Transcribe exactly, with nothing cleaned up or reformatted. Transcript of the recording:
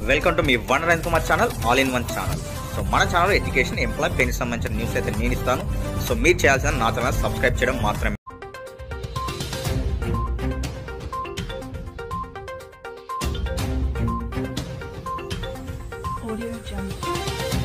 Welcome to మీ వన్ రైన్ Kumar channel, all in one channel. So మన ఛానల్ ఎడ్యుకేషన్, ఎంప్లాయ్, పెన్కి సంబంధించిన న్యూస్ అయితే నేను ఇస్తాను. సో మీరు చేయాల్సిన నా ఛానల్ సబ్స్క్రైబ్ చేయడం మాత్రమే. Audio Jungle.